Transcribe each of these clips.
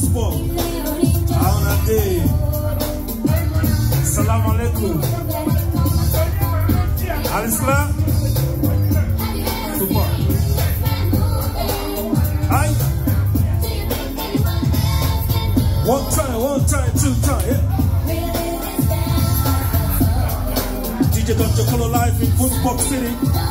Goosebump. Aunade. Assalamu alaikum. Alisla. Super. Hi. One time, two time, yeah. DJ Dr. Color live in Footbox City.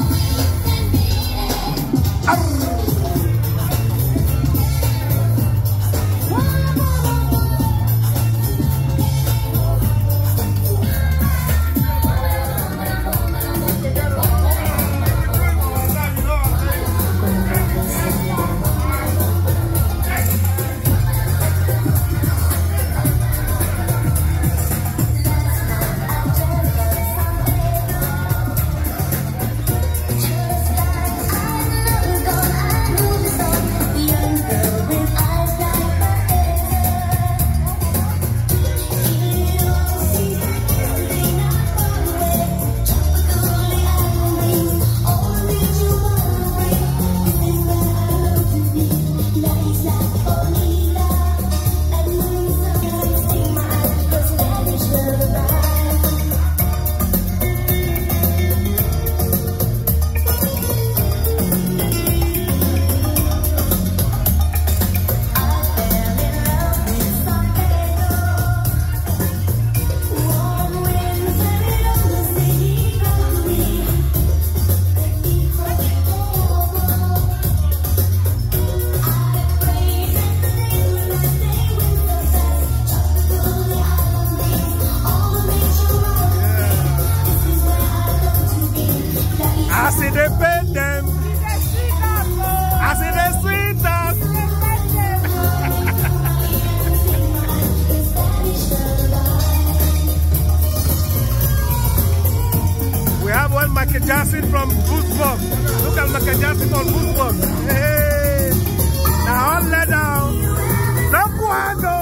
Michael Jackson from Goosebump. Look at Michael Jackson from Goosebump. Hey, now all let down. No cuando.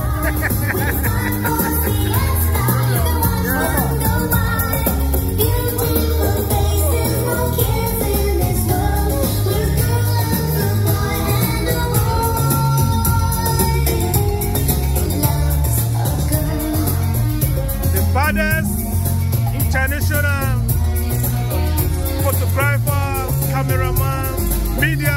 The baddest international photographer, cameraman, media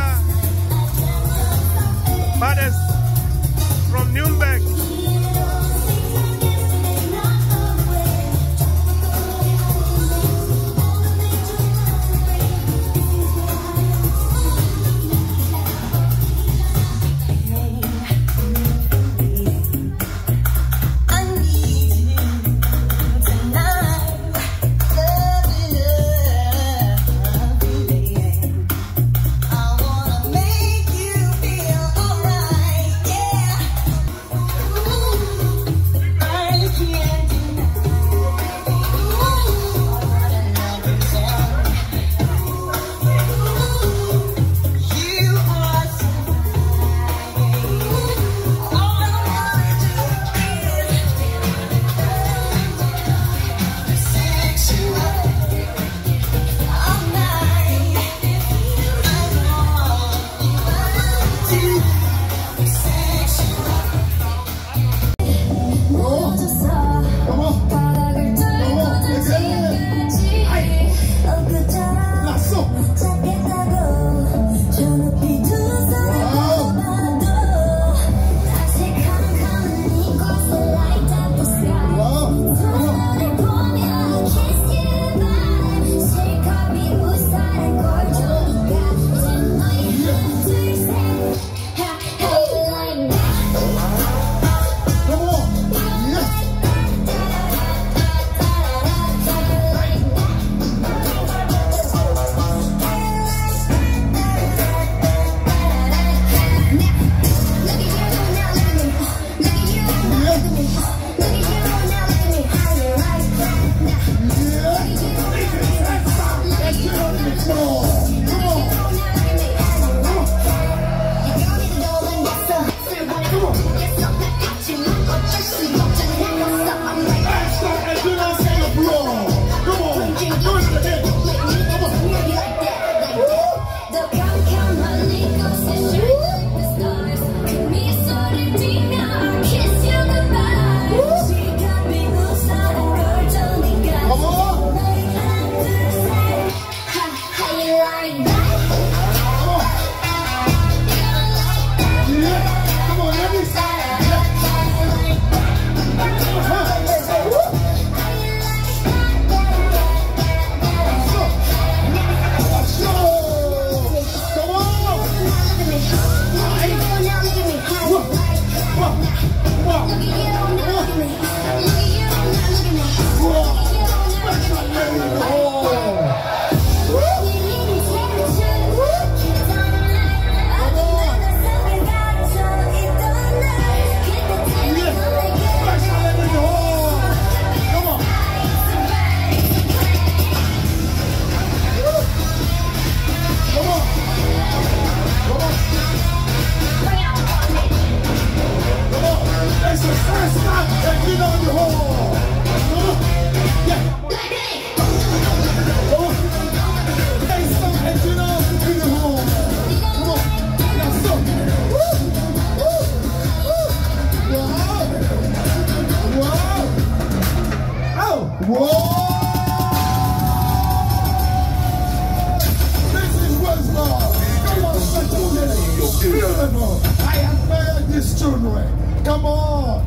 I admire this tune. Come on.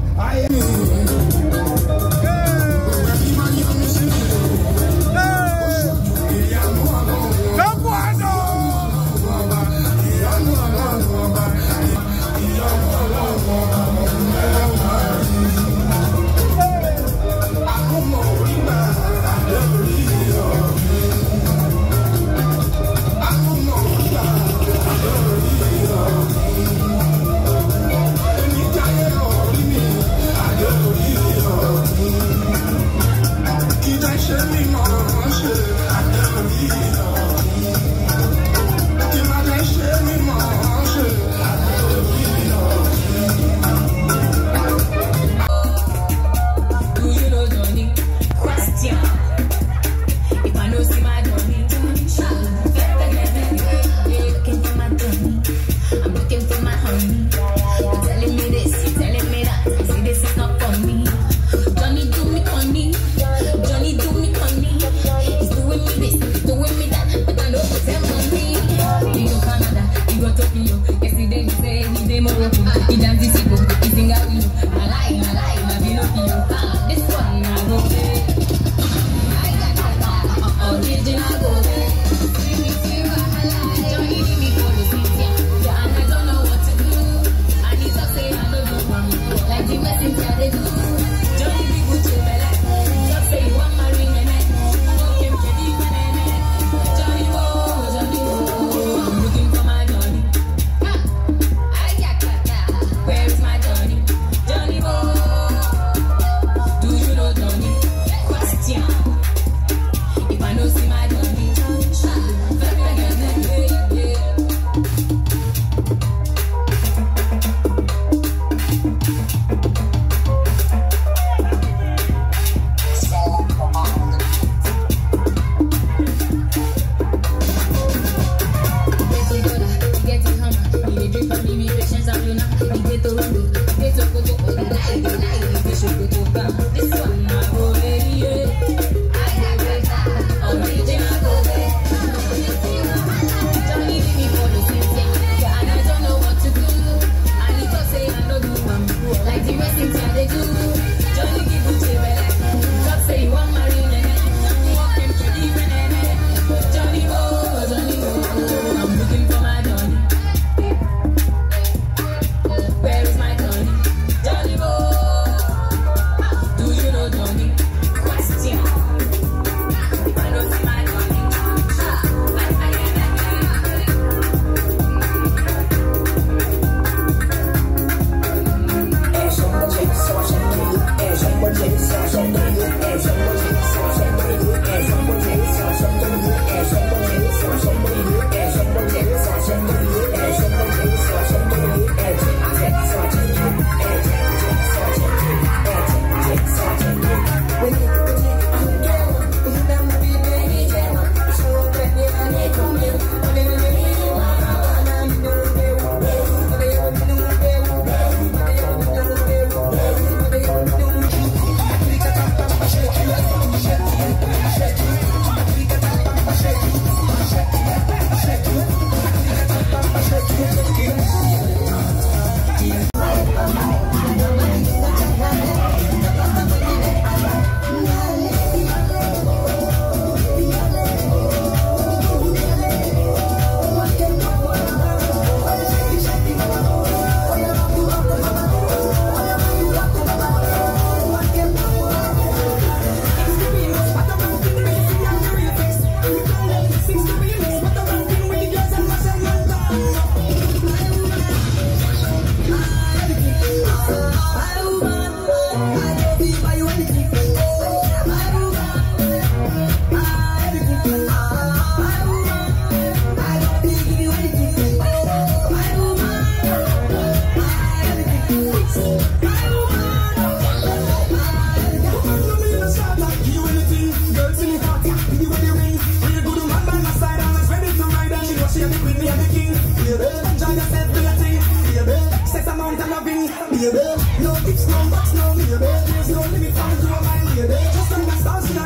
baby. No tips, no bucks, no baby. There's no limit for your mind, baby. Just understand,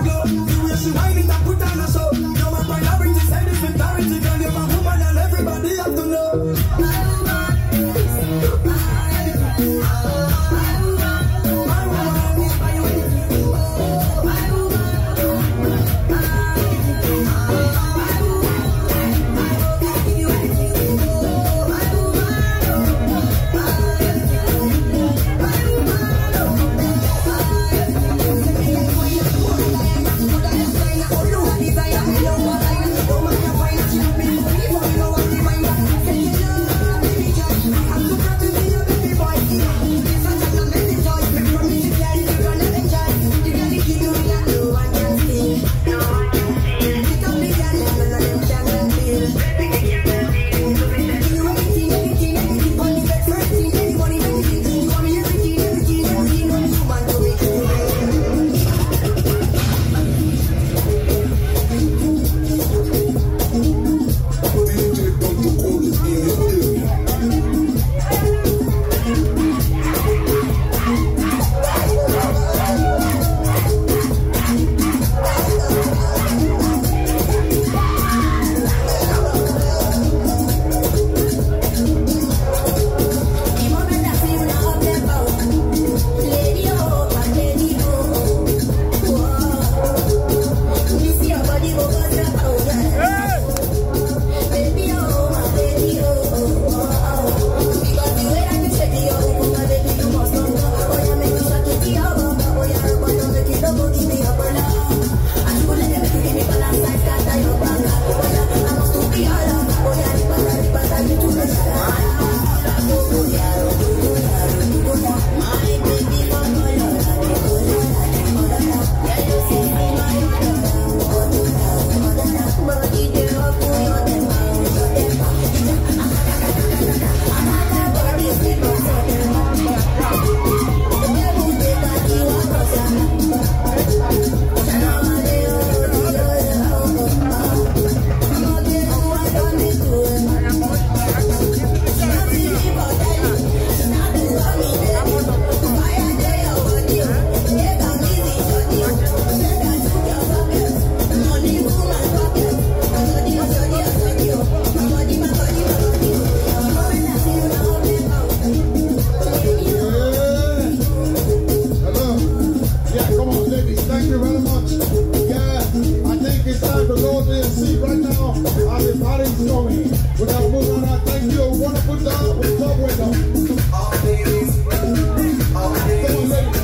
Without moving on, thank you. Wonderful job with the top window. All ladies. All ladies. Come on, ladies.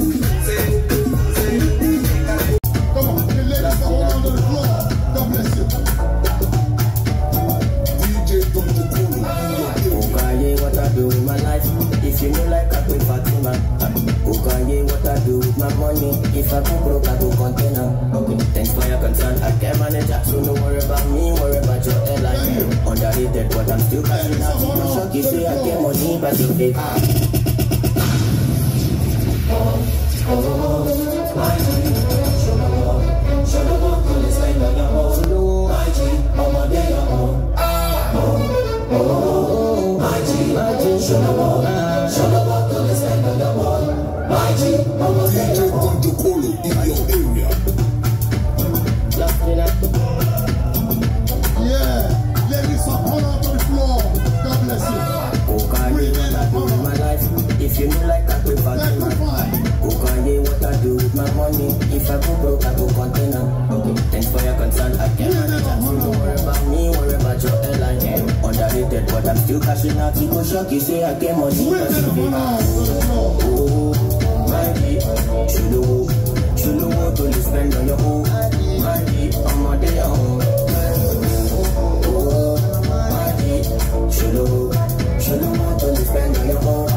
Come on, the ladies are all under the floor. God bless you. DJ Dr. Kolo. Okaye, what I do with my life? If you know like I pay Fatima. Okaye, what I do with my money? If I go broke, I go container. Okay, thanks for your concern. I can't manage that, so don't worry about me, worry about your airline. Underrated, but I'm still cashing out. No shock, you say I get money, but you pay. If you know like I pay Fatima. Okaye, what I do with my money? If I go broke, I go container. Okay, thanks for your concern. I can't manage that, so don't worry about me, worry about your airline. Underrated, but I'm still cashing out. You go shock, you say I get money. Oh, my G, Chulu, what do you spend on your own? My G, I'm a day on. Oh, my G, Chulu, what do you spend on your own?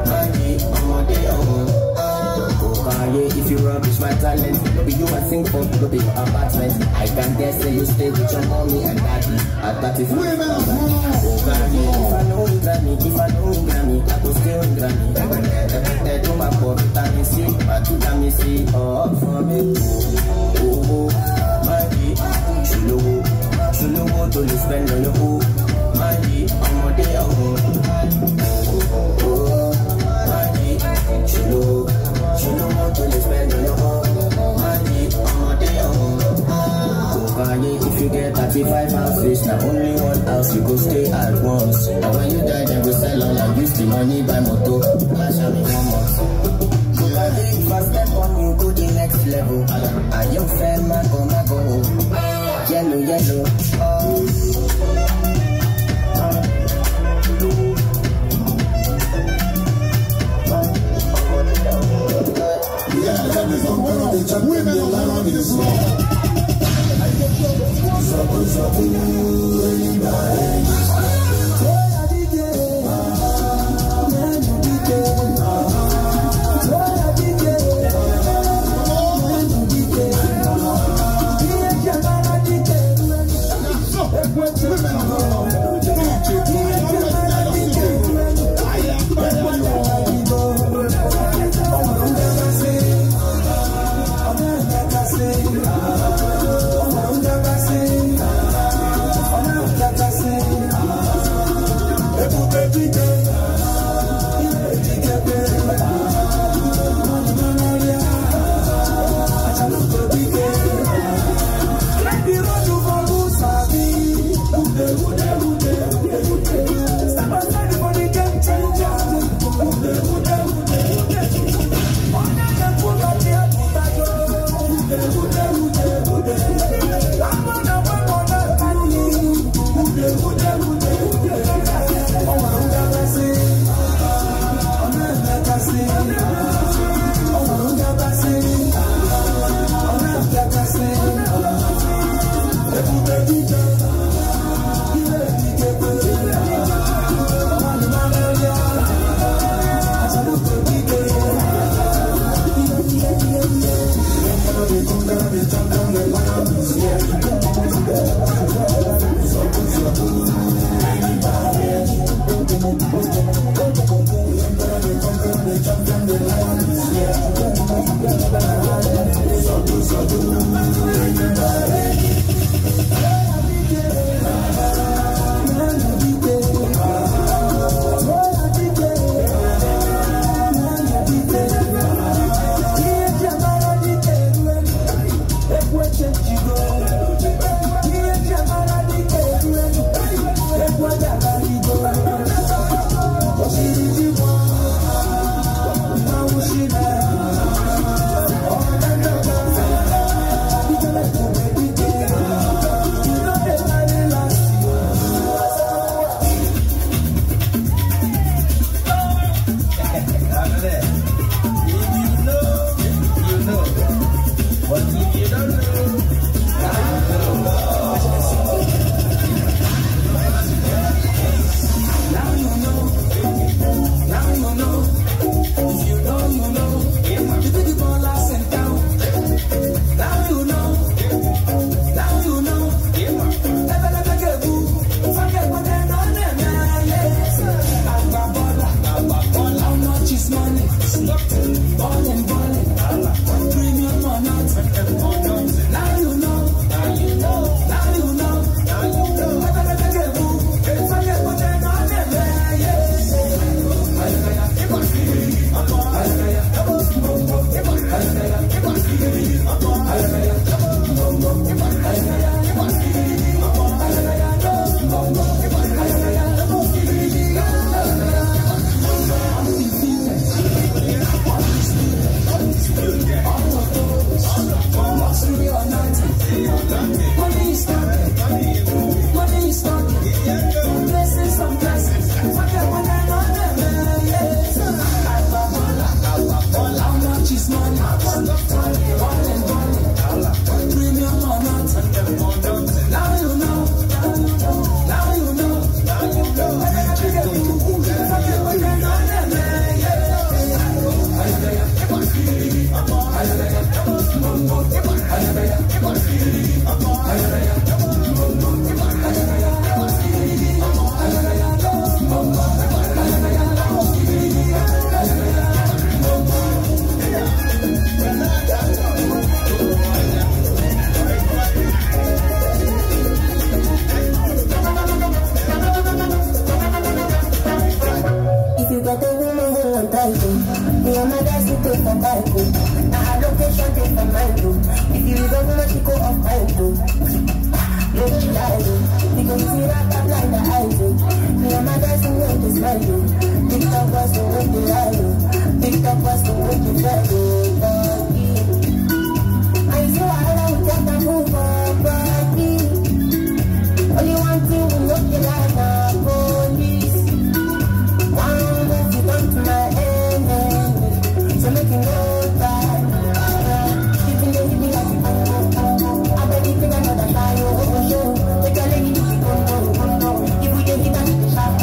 If you rubbish my talent, maybe you are sing for, maybe your apartment. I can dare say you stay with your mommy and daddy. At that is women of if I know Grammy, I go still Grammy. I do my body, vitamin C, I do vitamin C, for me. Oh, my G, Chulu, what do you spend on your own? My G, I'm a day at home. Oh, my G, Chulu, what do you spend on your own? Money, I'm a day at home. Okaye, if you get 35 houses, now only one house you go stay at once. And when you die, then we sell all and use the money by motor. Flash at me 1 month. Okaye, if I step on you, go the next level. Are you fair, mago? Yellow, women all around this world. life. Me and my guys, we take a bike. Now our location take a mind. If you don't know what you go off mind. Don't you lie. Because if you rock up like the eyes. Me and my guys, we make this mind. Big top was the way you lie. Big top was the way you lie. I say I don't get the move on, only one thing will make you like a police. One move you come to my end, so make you go back. Even though you be like I bet you think another guy over show. Take a lady to go. If we get hit on the shop,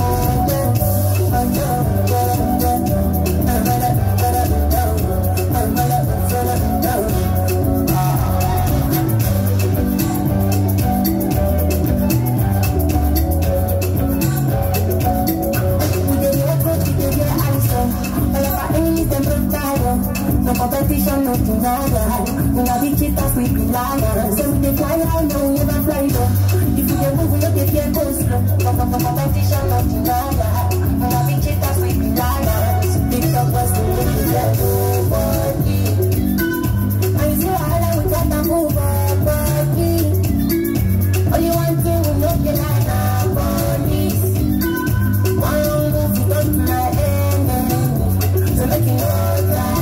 no competition, no denial. When I be cheaters, we be liars. So we dey fly high, no we never fly low. If you dey move, we no dey fear go slow. No competition, no denial. When I be cheaters, we be liars. Big up was the way we get nobody. I say I we got to move our body. Only one thing we know you like our bodies. One move, you come to my end, so make you know that.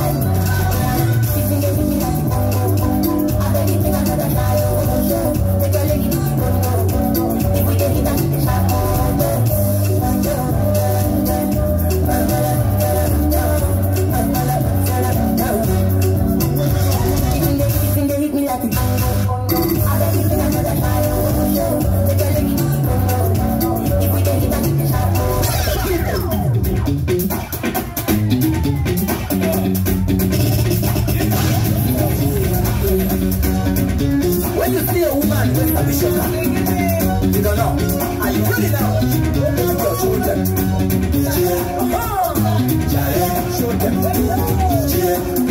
When you see a woman with a bishop, you don't know. Are you ready now? Show them. Show them.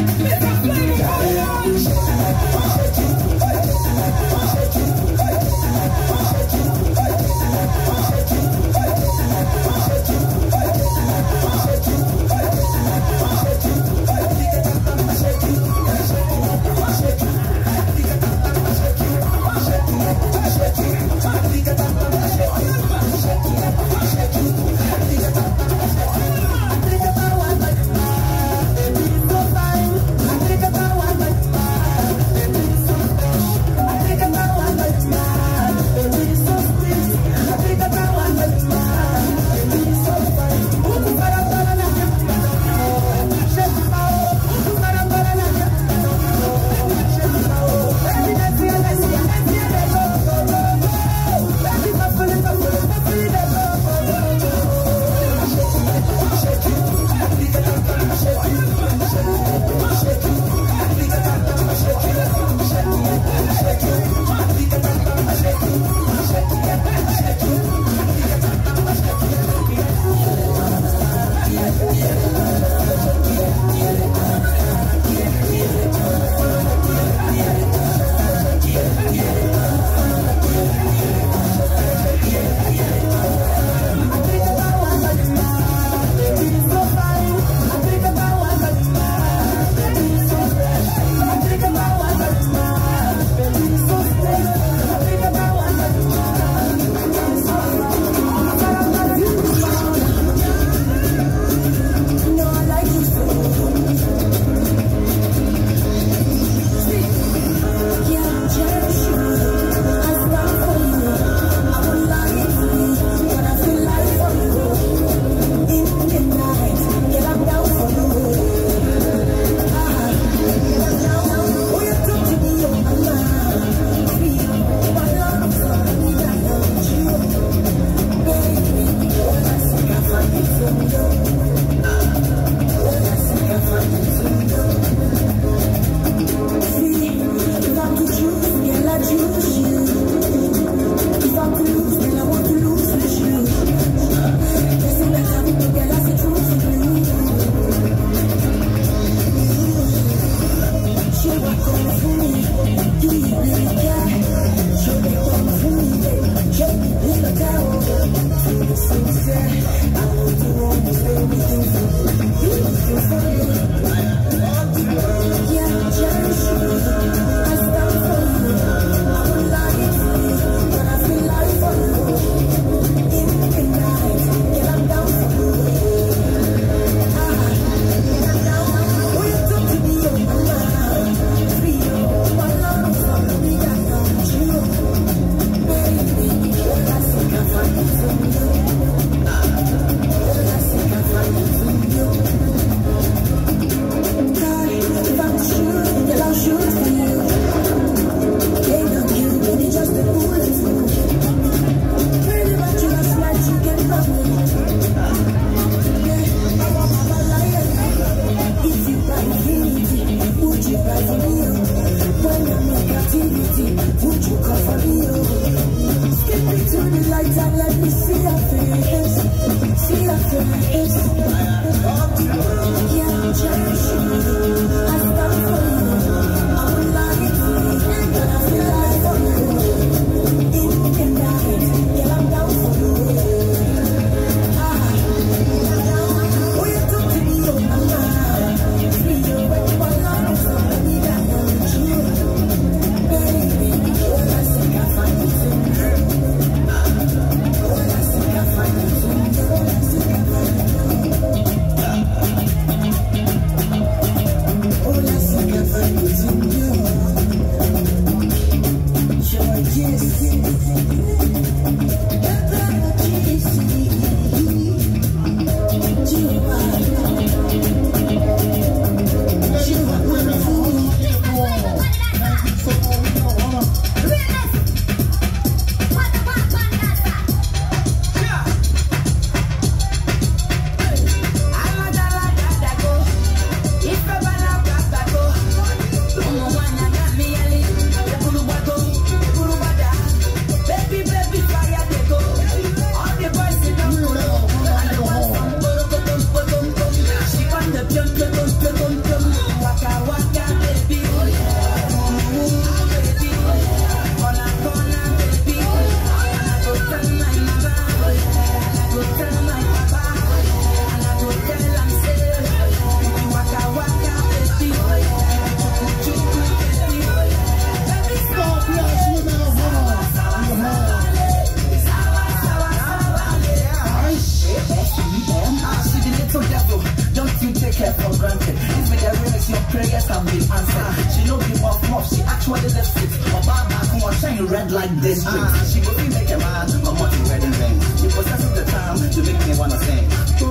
have been answered. She know you off, she actually left it. Obama, come on, shine red like this. She go be make a man, my money wedding ring. She possesses the time to make me wanna sing.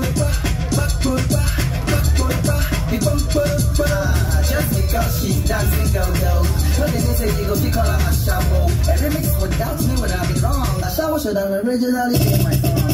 Just because she's dancing, go. No, they say you go pick her like a shovel. Every mix without me would have been wrong. That shower should have originally been my song.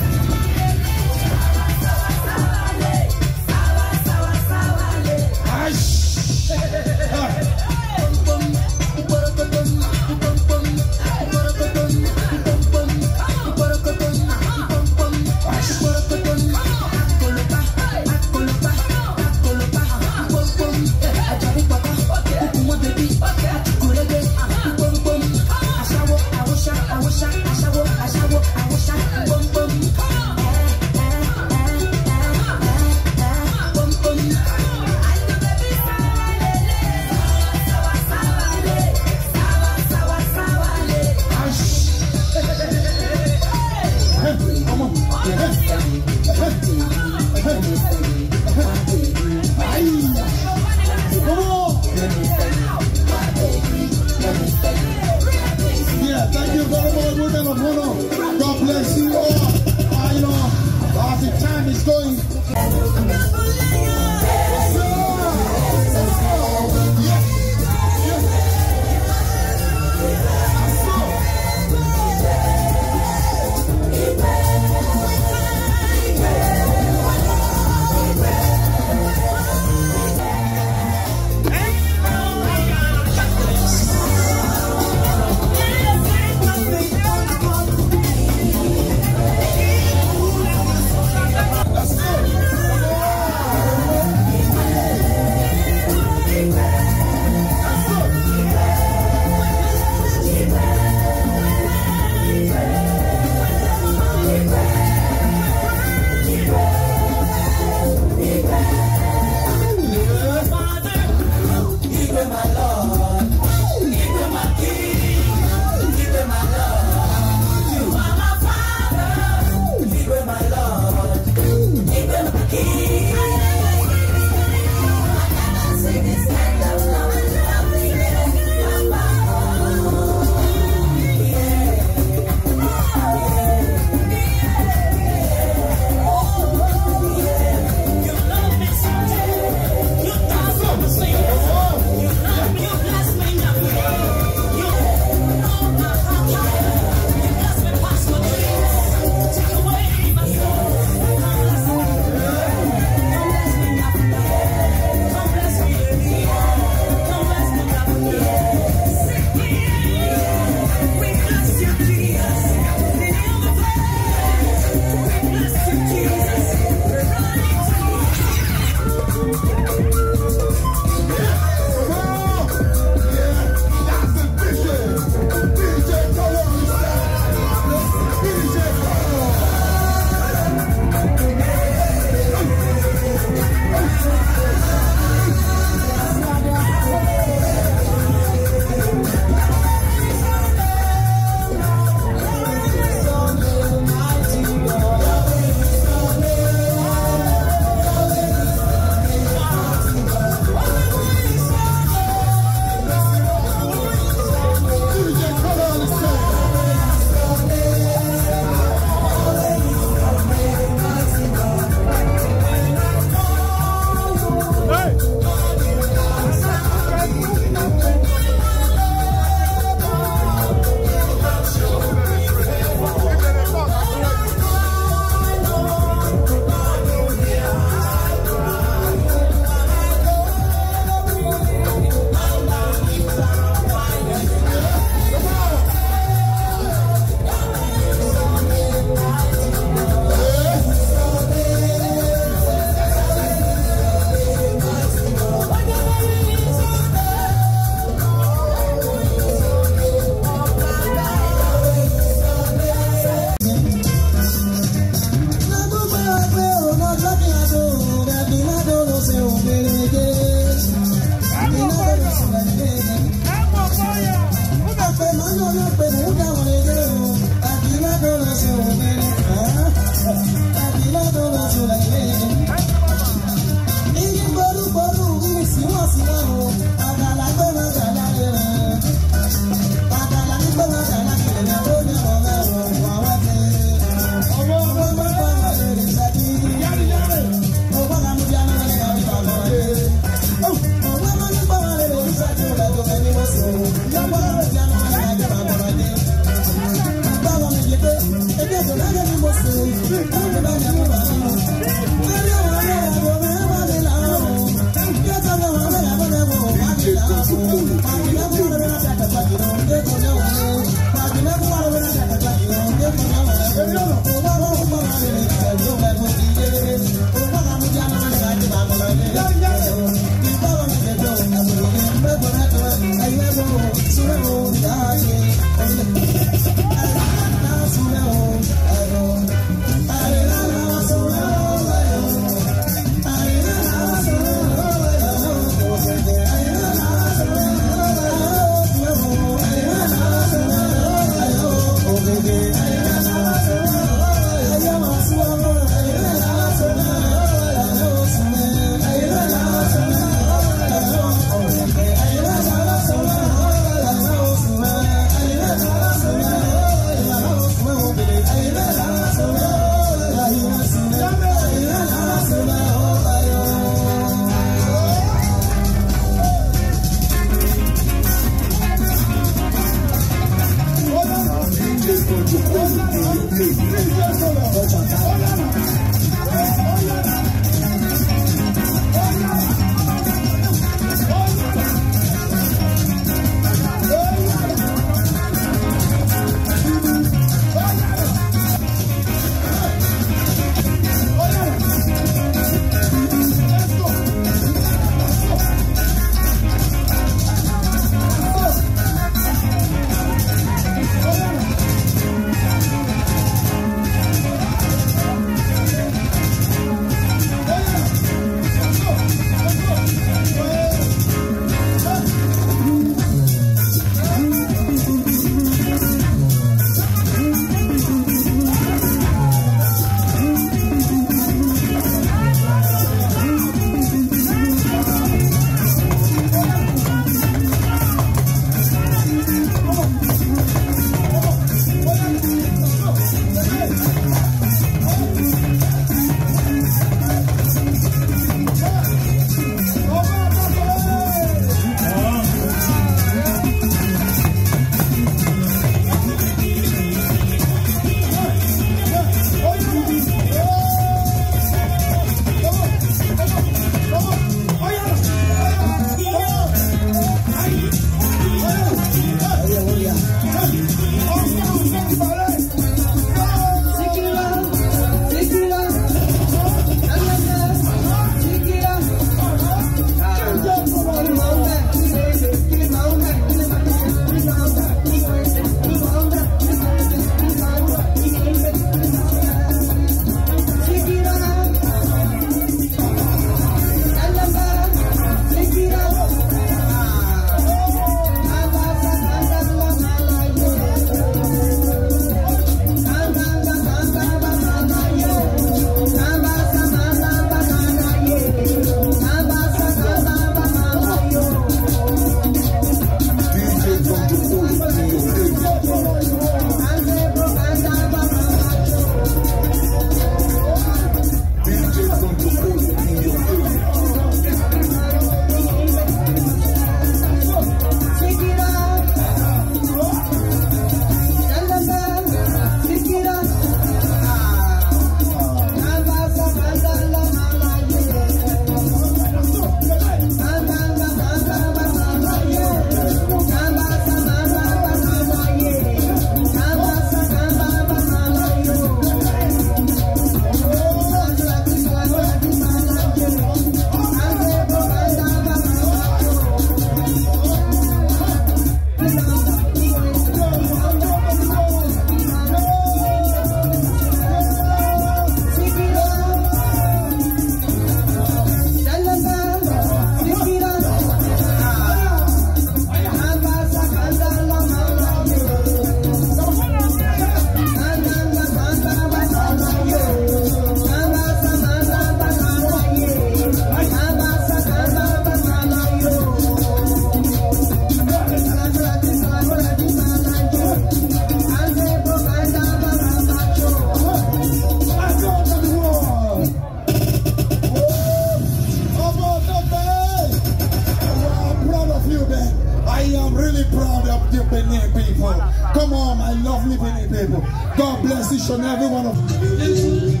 God bless each and every one of you.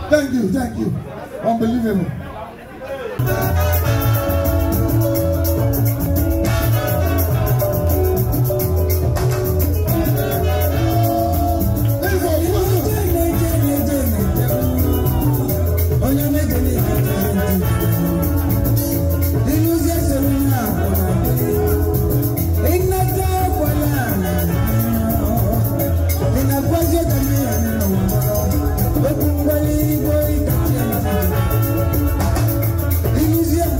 Thank you, thank you. Unbelievable. Illusion.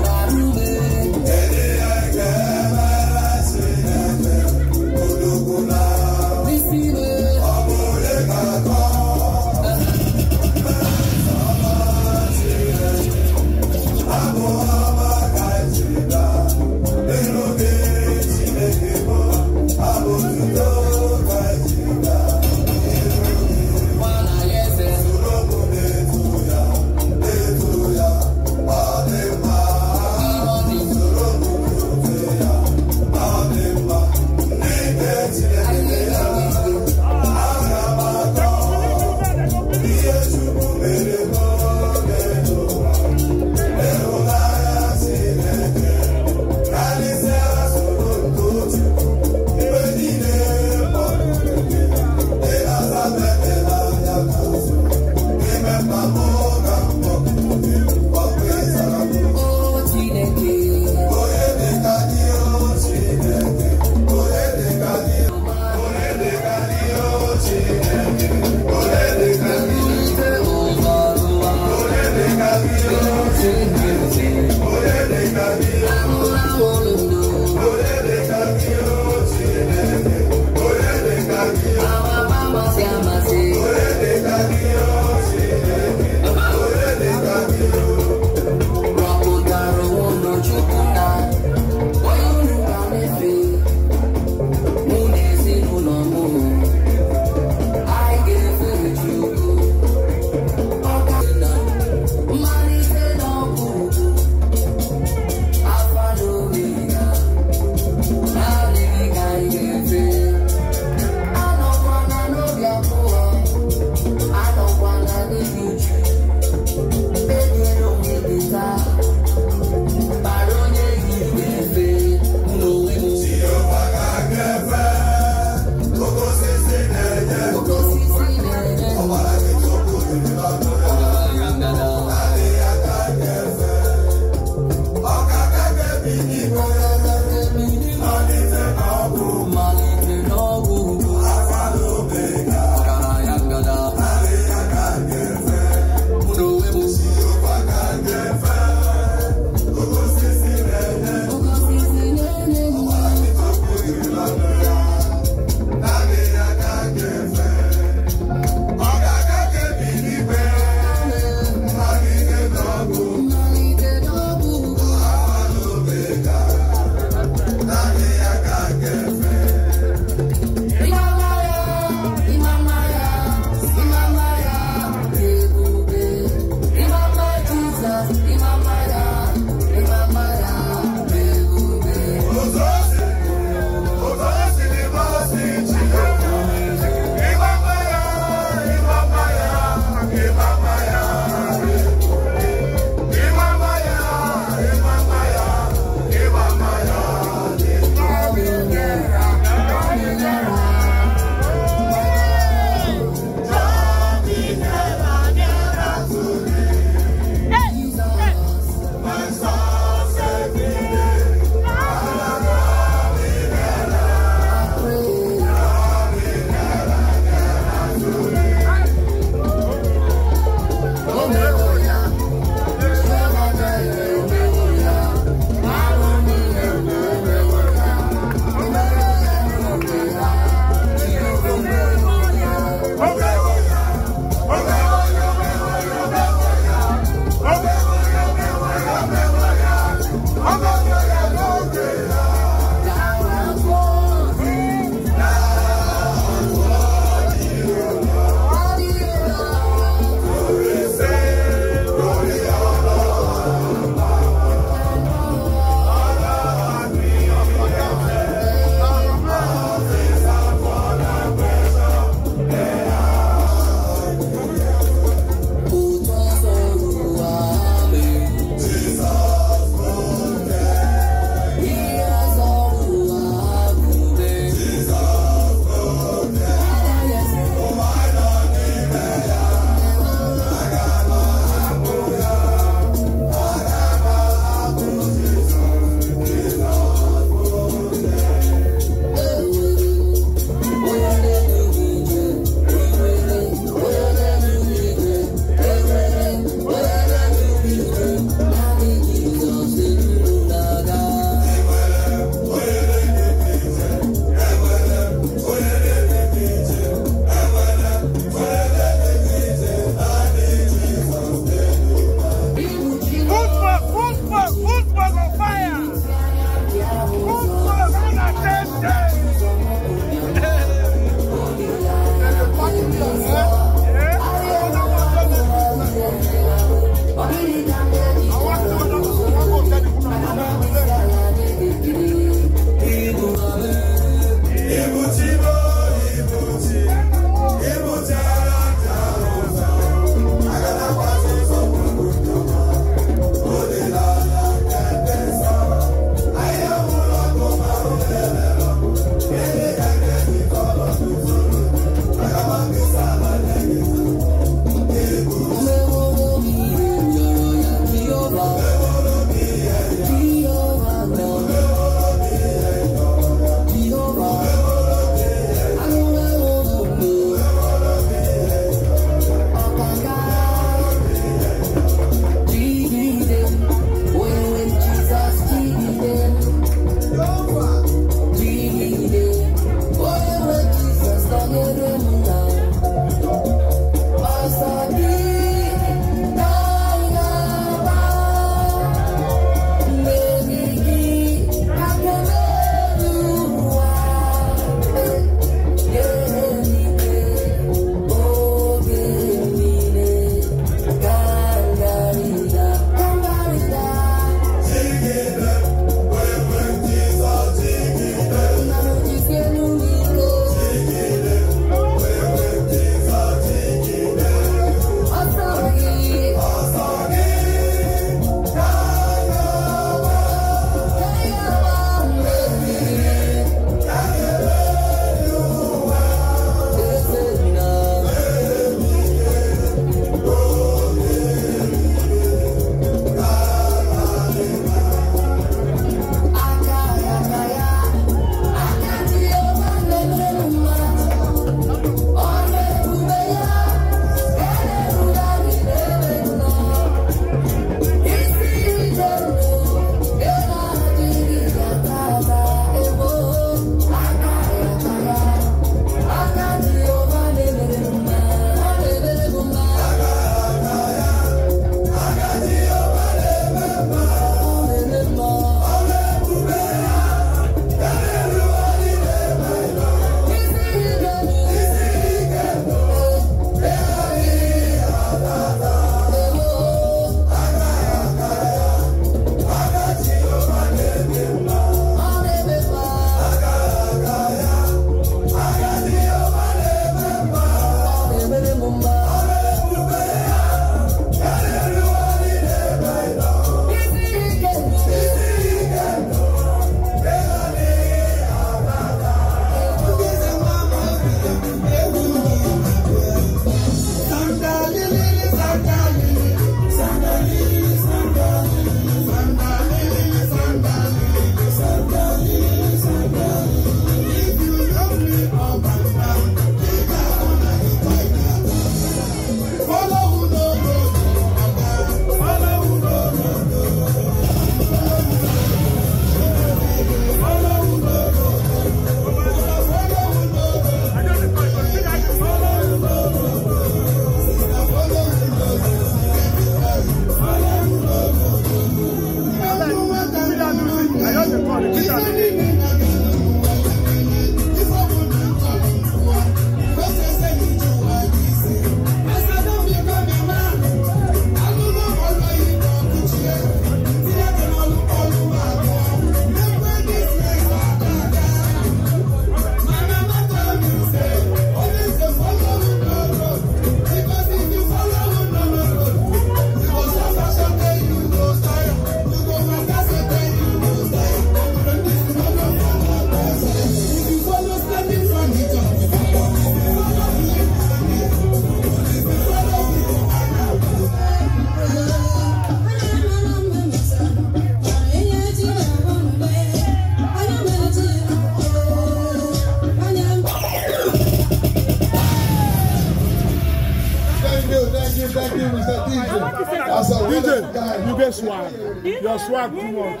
Your swag too much.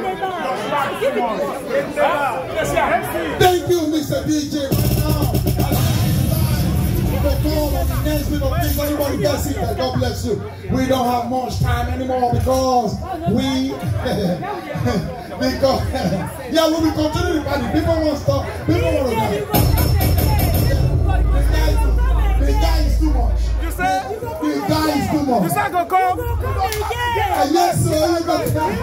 Thank you, Mr. DJ. Perform on the next bit of things. Everybody gets it. God bless you. We don't have much time anymore because we yeah, we will continue the party. People want stuff. People want to go. The guy is too much. You say? The guy is too much. You say go come? Yes, sir. You got to come.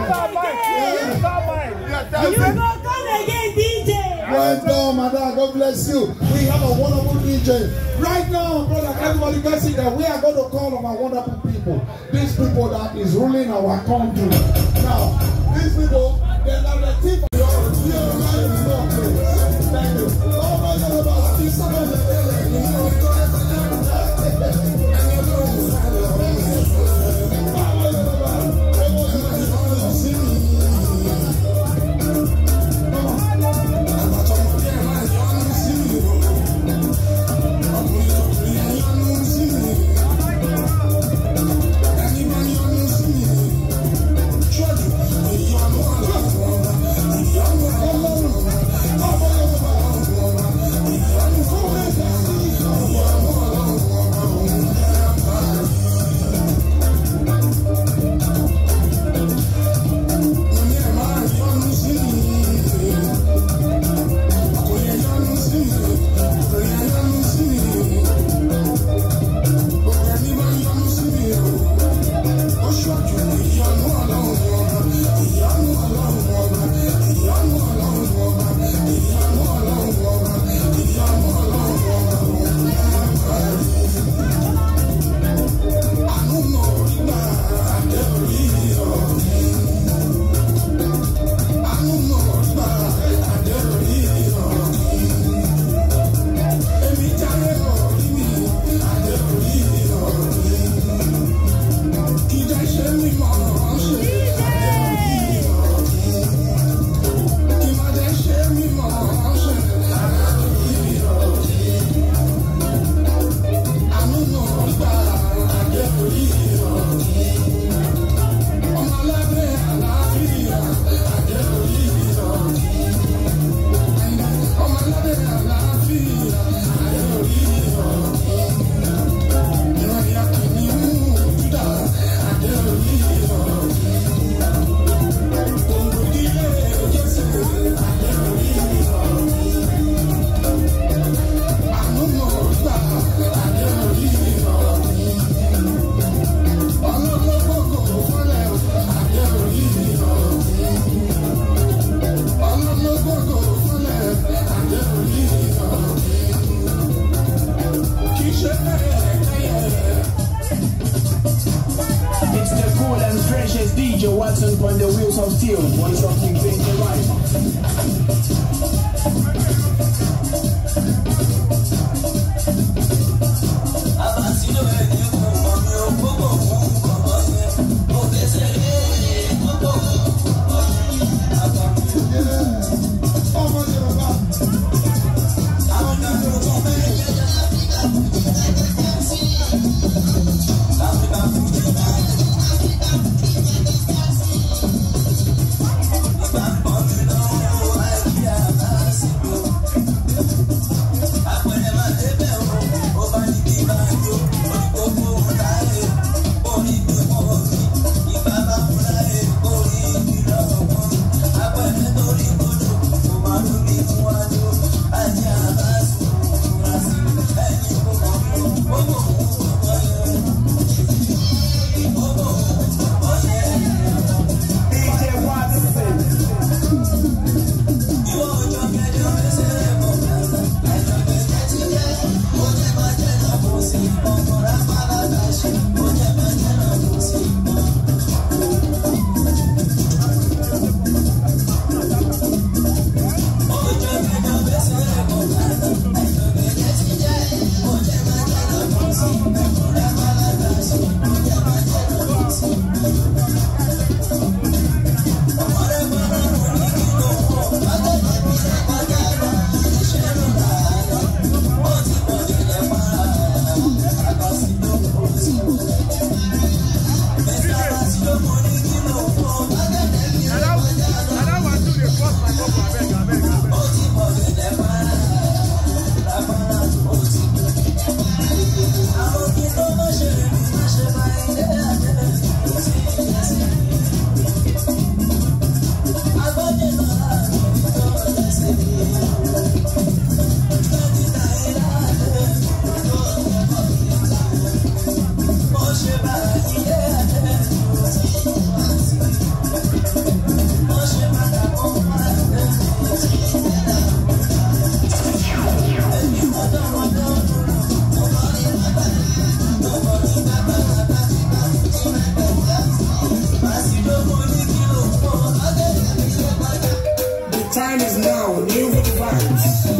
You go come again, DJ. Well done, madam. God bless you. We have a wonderful DJ. Right now, brother, everybody can see that we are going to call on our wonderful people. These people that is ruling our country. Now, these people, they are the tip of your thank you. Oh my God, this On the wheels of steel, one something thing to ride. time is now. New vibes.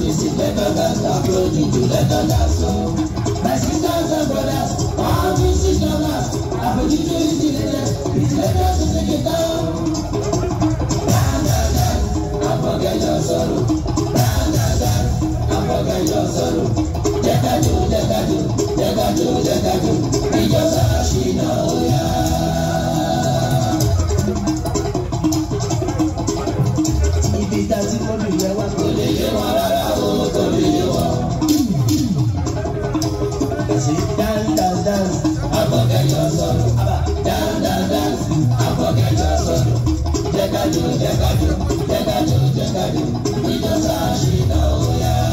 visit, let others upload it to let others know. My sisters and brothers, all visit others. I put it to the latest, it's latest to take it down. I forget your sorrow. I forget your sorrow. Dekadu, we just ask now, If it doesn't go to your one, go to your one. I say, dance, I forget your sorrow. Dance, I forget your sorrow. Dekadu, we just ask now,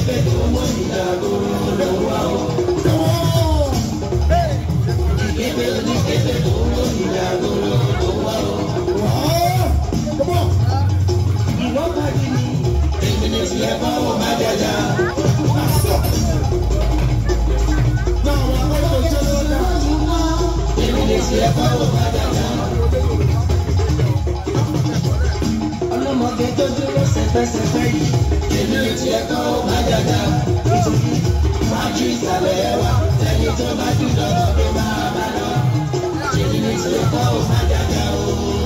Ọlọ́mọge tó dúró sẹ́fẹ́sẹ́fẹ́ yìí, èmi ò tiẹ̀ kọ́ ó má jàjà. Nítorí wájú ìsàlẹ̀ ẹwà, ẹni tó bá jù lọ́rọ̀ ló máa bá lọ. Èmi ò tiẹ̀ kọ́ ó má jàjà o.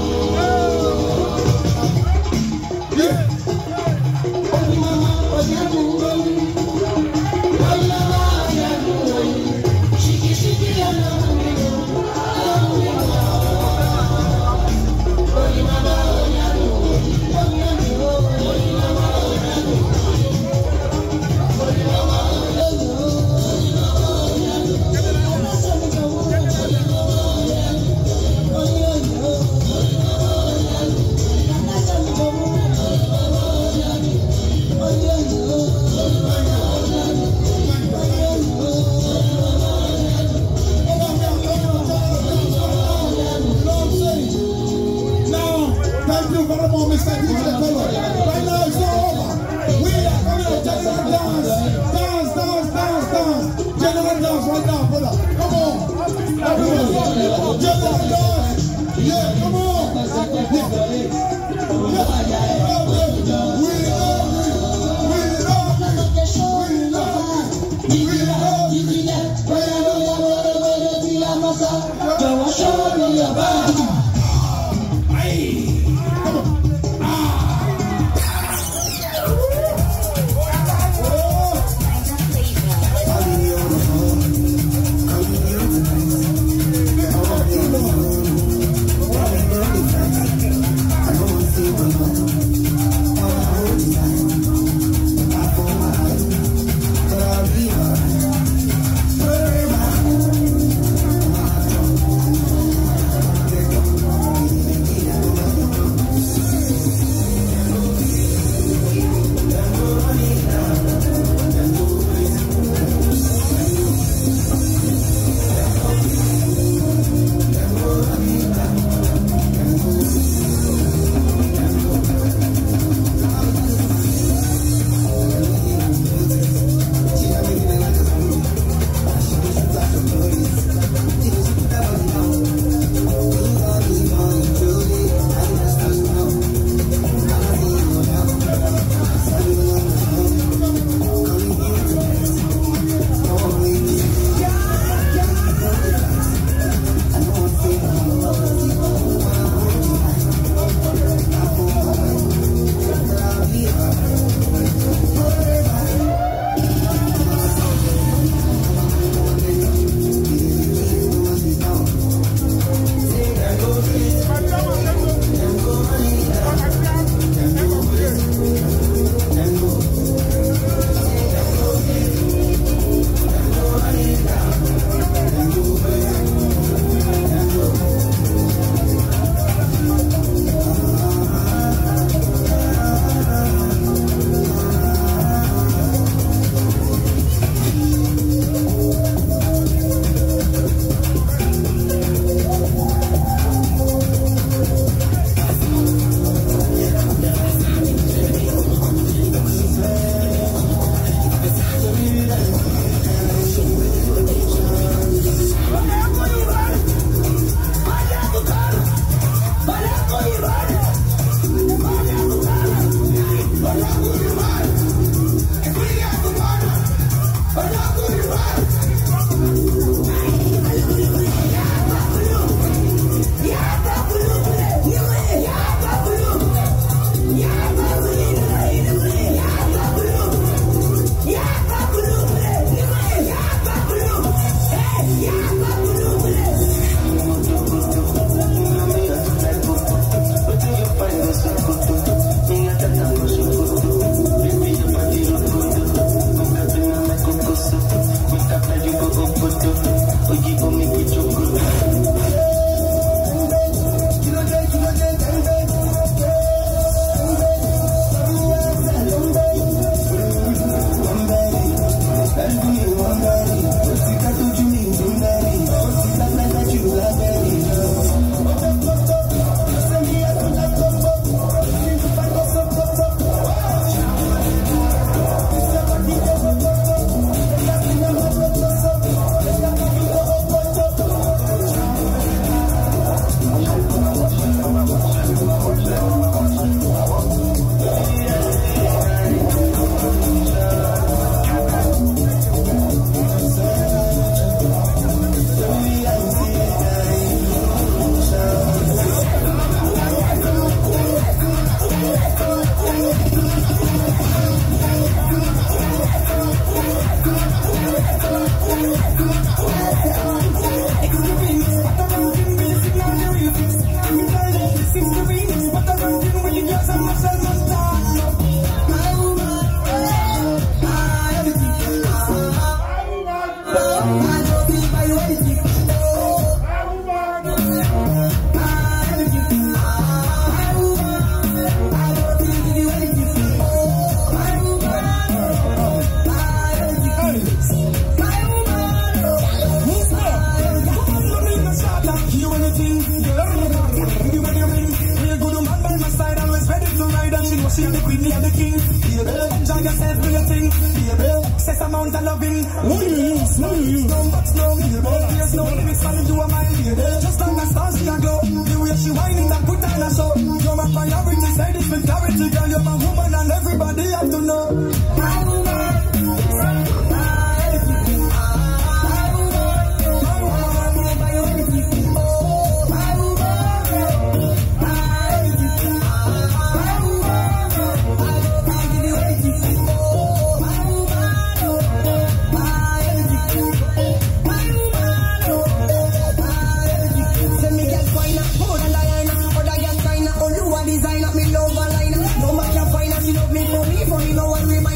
Onímọ̀mọ́ ọ̀jẹ̀ dùn lórí. Ọlọ́mọ ọ̀jẹ̀ dùn lórí. Ṣìkìṣìkì ọlọ́run mi lò. Ọlọ́run mi lò. Onímọ̀mọ́ ọ̀jẹ̀ dùn lórí. the king. Enjoy yourself, do your thing. Set amount of loving. What do you use? No, but no. There's no limits for you and mine. Just like a star, she a glow. The way she whining and put on a show. You're my priority, say this with clarity, girl. You're my woman and everybody have to know. My woman. Designer, me love a liner. No man can find us, you love me for me, no one remind.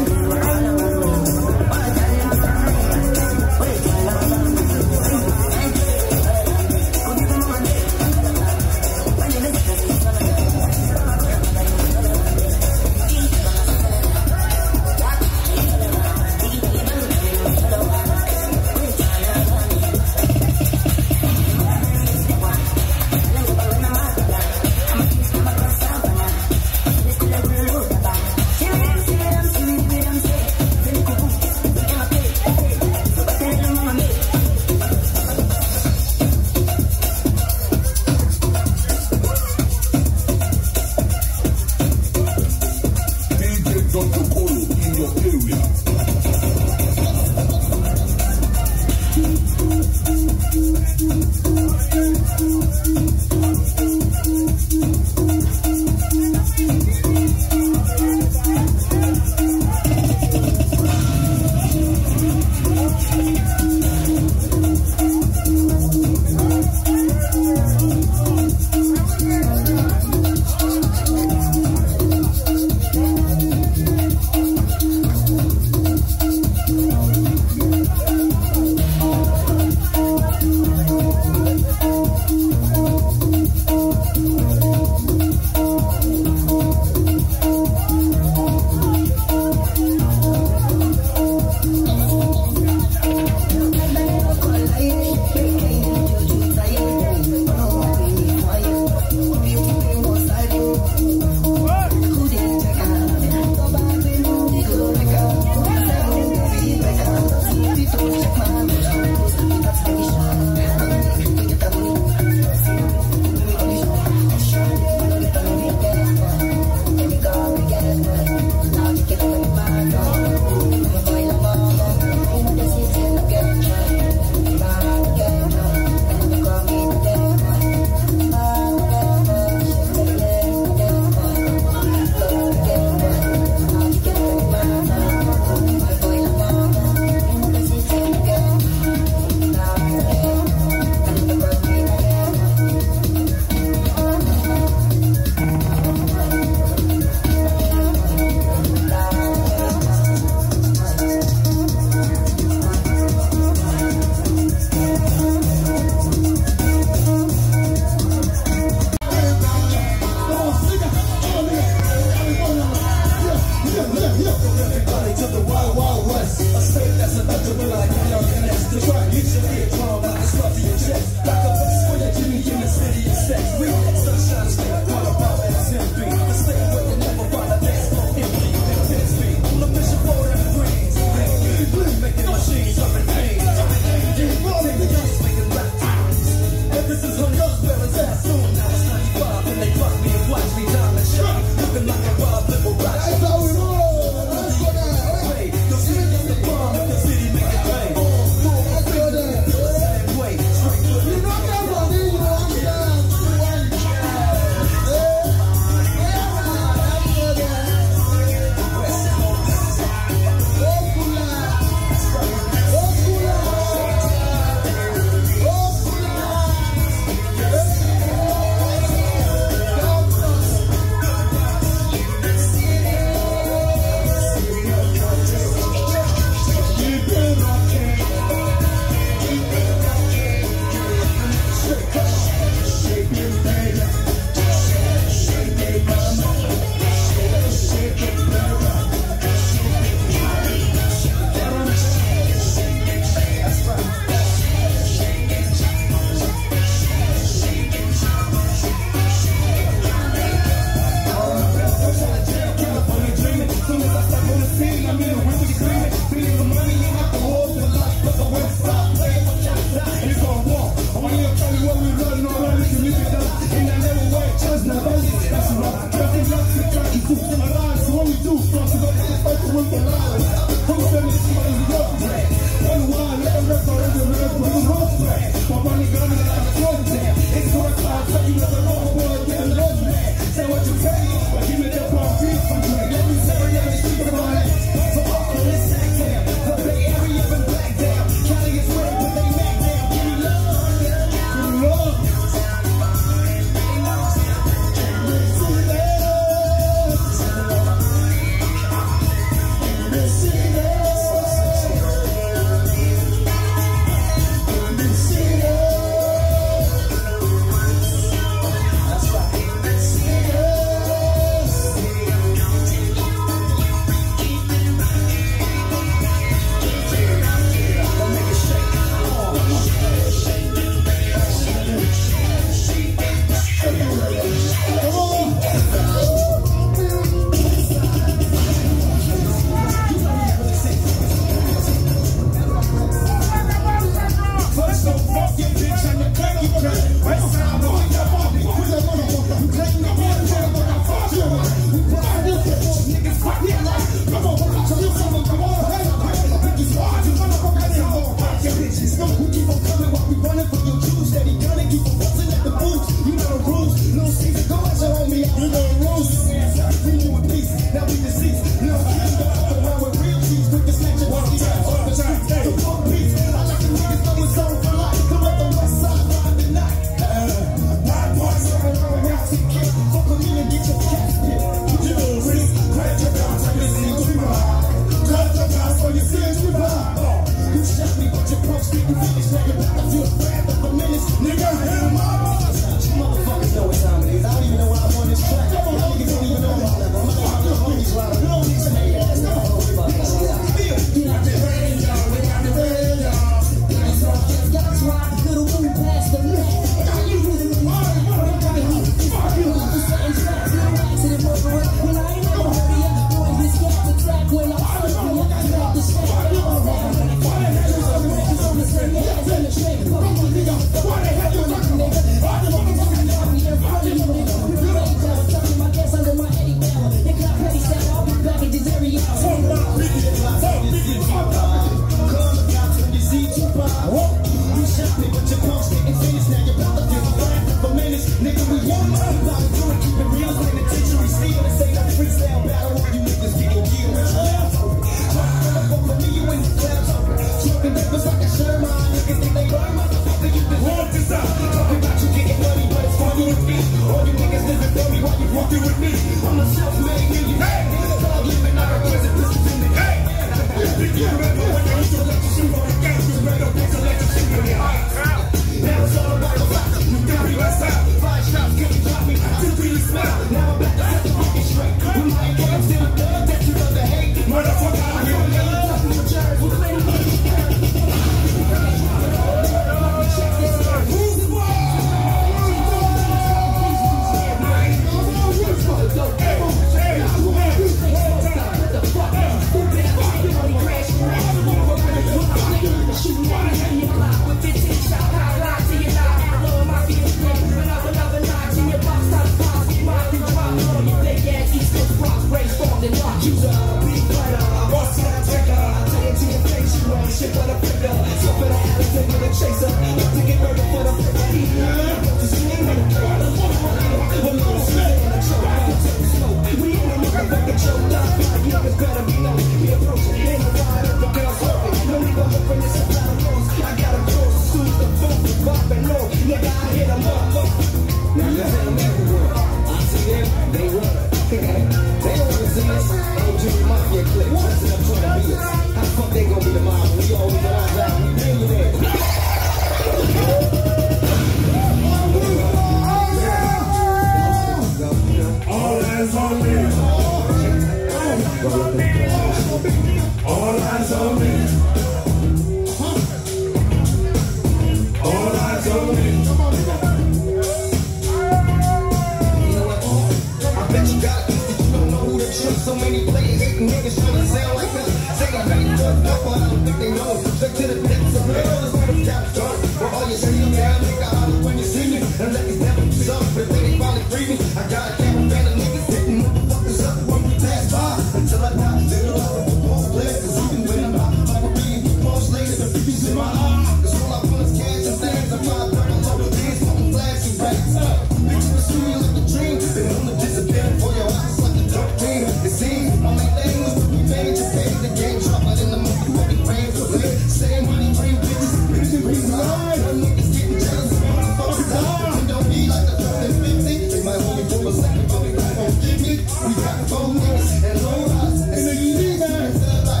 We got 4 minutes and low rise. And the unique man.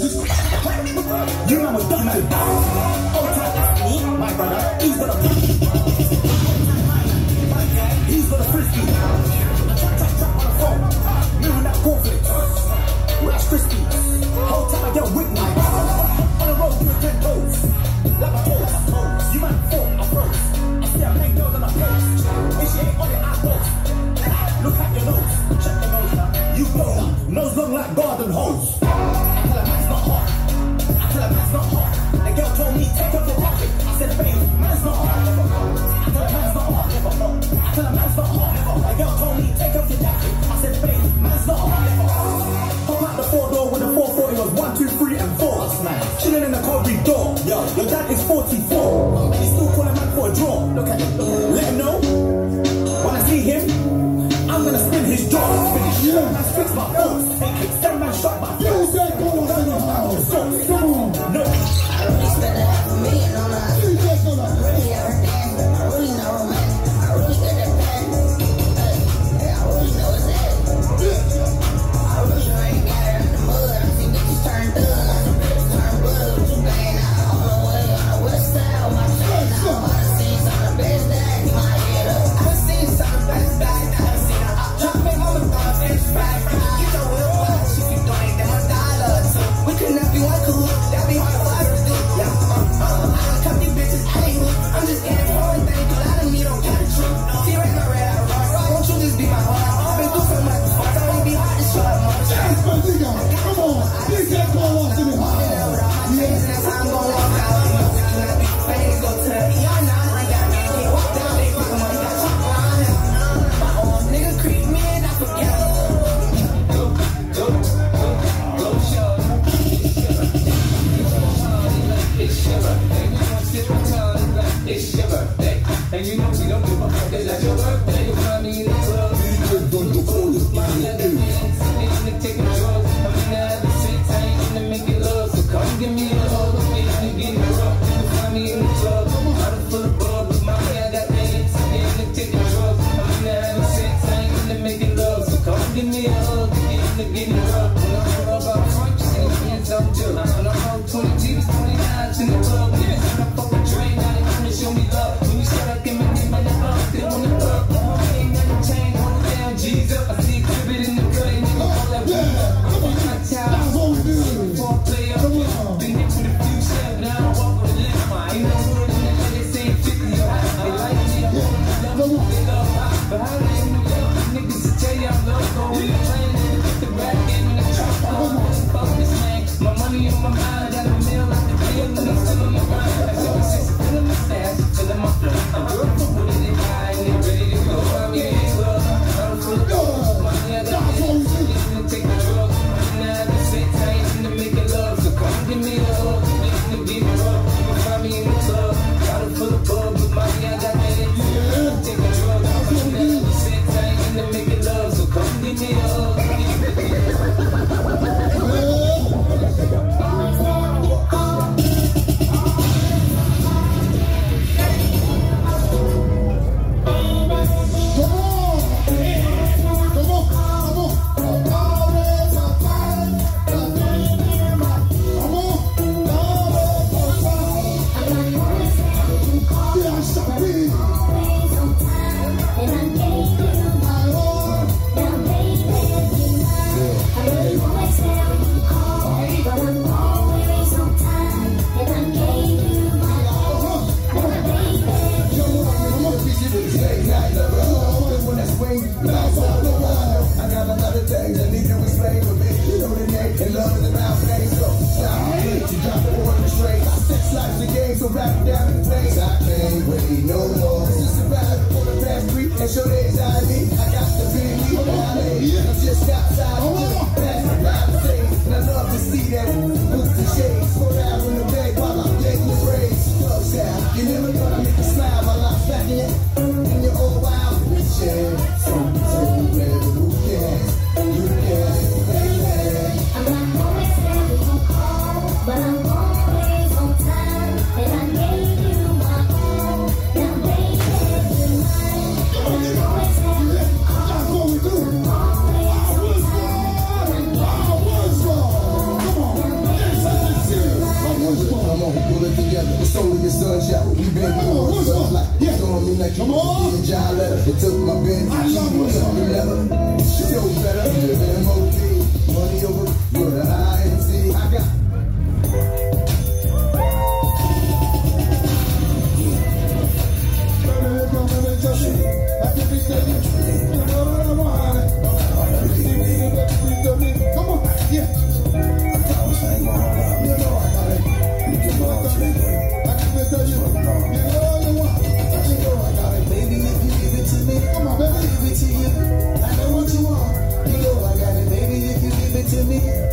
You know what's done, man. Old time, that's me, my brother. He's got a he's got a frisbee. Trap on the phone. Moving that cornflakes. Rice crispy. Whole time I get with me. On the road, doing 10 toes. Like my toes. You might fall, I froze. I see a big nose on my face. If she ain't on it, I post. Look at your nose. Check your nose now. You blow now. Nose long like garden hose. I tell her man's not hot. I tell her man's not hot. The girl told me take off your jacket. I said babe, man's not hot. I tell her man's not hot. I tell her man's not hot. The girl told me take off your jacket. I said babe, man's not hot. Hop out the 4-door with a 440 was 1, 2, 3 and 4. Chilling in the corridor. Yo, your dad is 44. He's still calling man for a draw. Look at him. Let him know. When I see him, I'm gonna spin his jaw. Yeah. Man fix my force. Send man shot my force. Come on. No. I really spent $500,000 on us. I really ever dance. I really know, man. I really get that pen. Hey, I really know it's that. I really ain't got it in the mud. I see bitches turn done. I see bitches turn blood. What you playing out all the way on the west side of my chain? I done seen some of the best that in my head up. I done seen some of the best that I done seen her up. Jumping on the bar, finish back. Get your will watch. She be doing them $1 or two. We could not be one cool. That be hard for us to do. Yeah, I don't cut these bitches. I ain't hood. I'm just getting forward. Thing. A lot of me don't got the truth. T-Rex my red eye rock. Won't you just be my heart? I've been through so much. It's only be hard to show up. Come on, DJ call off to the house. That's how I'm gon' walk out. You know, we cannot be famous. Go to the y'all now. I got me. Can't walk down. They fuck them up. He got chop around him. My own nigga creep me and I forget. Go, show. It's your birthday. We gon' sit my tongue like it's your birthday. And you know we don't give a fuck. It's not your birthday. You find me in the club. Don't you call this man? Taking drugs, I'm in the other seats, I ain't gonna make it love. So come give me a hug, I'm getting getting rough. You find me in the club, bottle full of bug, but mommy I got names. I'm in the taking drugs, I'm in the other seats, I ain't gonna make it love. So come give me a hug, I'm getting rough. When I'm all about front, you see me hands up too. When I'm on 20 G's, 29s in the club, when I fuck a train, now they wanna show me love. When you start up, give me name, I never they wanna fuck. I ain't got no chain, hold down, G's up. I see exhibit in the cut, and nigga all that. That's what we do. Come on. Been hit with a few steps, now I walk with a limp. I ain't no good in the head, they say 50. They like me, I want to love them, they love me. But how they in the love, niggas to tell you I'm loco. We the plan, niggas the rap game in the trap. Fuck this man, my money on my mind. Got a meal out the deal, and I'm still on the grind. That's all it's just feeling my stash, feeling my flow. I'm good for what they high, and they ready to go. I'm in the club, I'm full of gold. Money I got to take the drugs. Give me a hug, make me give me up. You can find me in the club, bottle full of bug, but mommy I got that in you. Take a drug, I'm in the sex, I ain't gonna make it love, so come give me a hug. me.